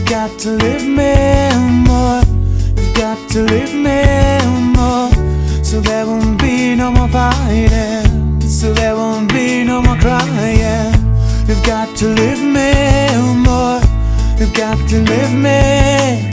got to live me more. You've got to live me more. So there won't be no more fighting, so there won't be no more crying. You've got to live me more. You've got to live me.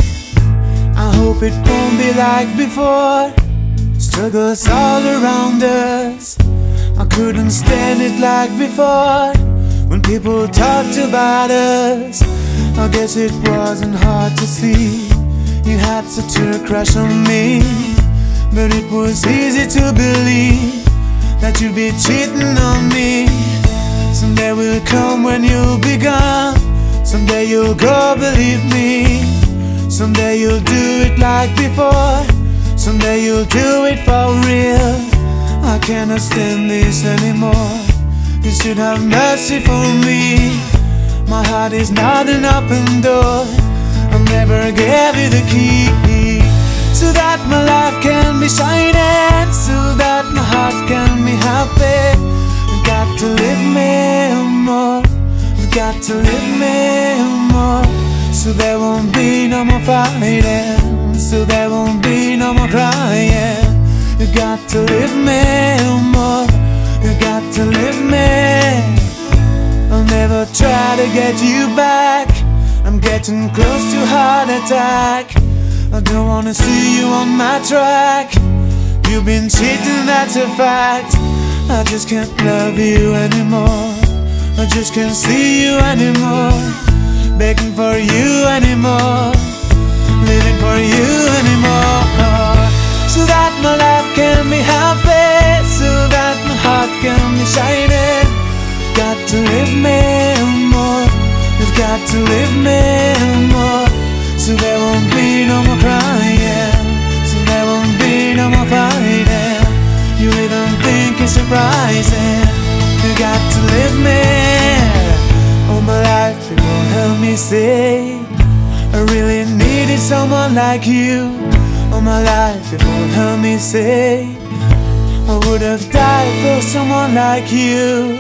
I hope it won't be like before. Struggles all around us. I couldn't stand it like before. When people talked about us, I guess it wasn't hard to see. You had such a crush on me, but it was easy to believe that you'd be cheating on me. Someday will come when you'll be gone. Someday you'll go, believe me. Someday you'll do it like before. Someday you'll do it for real. I cannot stand this anymore. You should have mercy for me. My heart is not an open door. I'll never give you the key, so that my life can be shining, so that my heart can be happy. You've got to live me more. You've got to live me more. So there won't be no more fighting, so there won't be no more crying. You got to live me more. You got to live me. I'll never try to get you back. I'm getting close to heart attack. I don't wanna see you on my track. You've been cheating, that's a fact. I just can't love you anymore. I just can't see you anymore. Begging for you anymore. Living for you anymore. So that my life can be happy, so that my heart can be shining. Got to live me more. You've got to live me more. So there won't be no more crying, so there won't be no more fighting. You even think it's surprising. You got to live me. All my life people help me say I really needed someone like you. All my life people help me say I would have died for someone like you.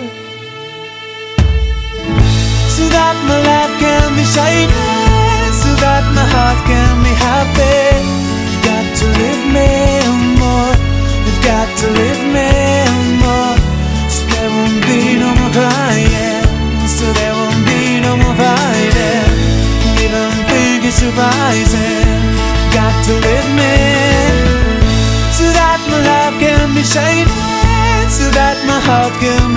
So that my life can be shining, so that my heart can be happy. You've got to live me more. You've got to live me more. So there won't be no more crying, so there won't be no more fighting. You even think it's surprising. Got to live me, so that my life can be shining, so that my heart can